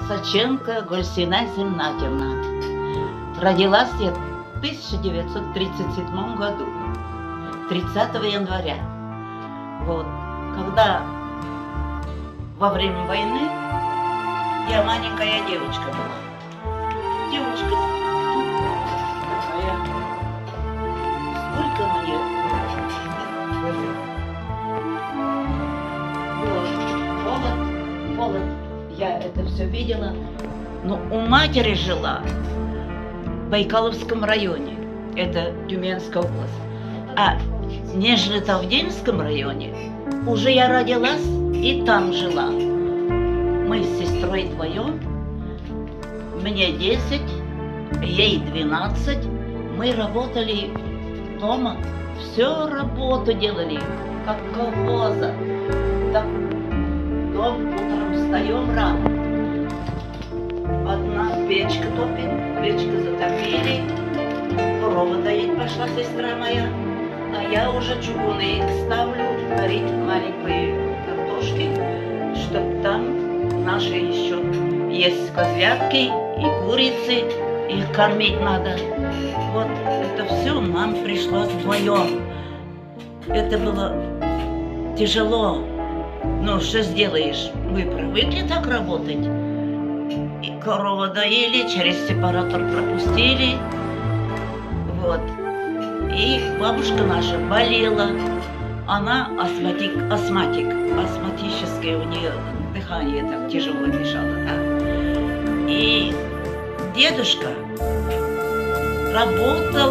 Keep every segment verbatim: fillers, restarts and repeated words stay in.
Саченко Гульсина Зиннатьевна. Родилась я в тысяча девятьсот тридцать седьмом году, тридцатого января. Вот. Когда во время войны я маленькая девочка была. Девочка такая. Сколько мне? Вот. Холод, холод. Я это все видела. Но у матери жила в Байкаловском районе. Это Тюменская область. А в Нижнетавдинском районе уже я родилась и там жила. Мы с сестрой вдвоем. Мне десять, ей двенадцать. Мы работали дома. Все работу делали, как колхоза. Так, дом утром встаем рано. Одна печка топит, печка затопили. Корова доить пошла сестра моя. А я уже чугуны ставлю, варить маленькие картошки, чтоб там наши еще есть козлятки и курицы, их кормить надо. Вот это все нам пришлось вдвоем. Это было тяжело. Ну, что сделаешь? Мы привыкли так работать. И корову доили, через сепаратор пропустили. Вот. И бабушка наша болела. Она астматик, астматик, астматическое у нее дыхание так тяжело мешало. Да? И дедушка работал,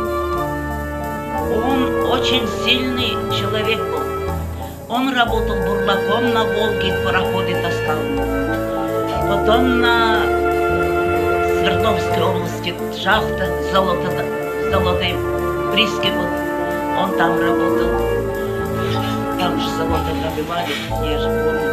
он очень сильный человек был. Он работал бурлаком на Волге, пароходы таскал. Потом на Свердловской области шахта золото, золотой прииски был. Он там работал. Там же золото добывали, я же помню.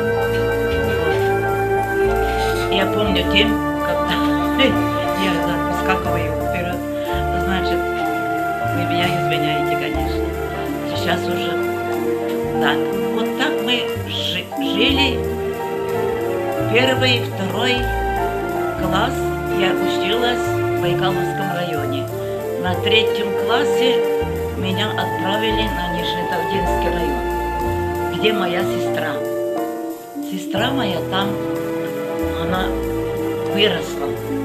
Вот. Я помню тем, когда я выскакиваю вперед. Значит, вы меня извиняете, конечно. Сейчас уже так. Вот так мы жили. Первый, второй класс я училась в Байкаловском районе. На третьем классе меня отправили на Нижнетавдинский район, где моя сестра. Сестра моя там, она выросла.